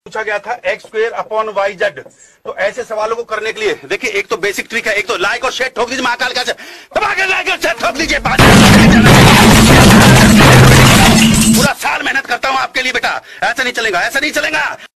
पूछा गया था x square upon y z. तो ऐसे सवालों को करने के लिए देखिए, एक तो बेसिक ट्रिक है, एक तो लाइक और शेयर ठोक दीजिए, महाकाल का दबा के लाइक और शेयर ठोक दीजिए। पूरा साल मेहनत करता हूं आपके लिए बेटा, ऐसा नहीं चलेगा, ऐसा नहीं चलेगा।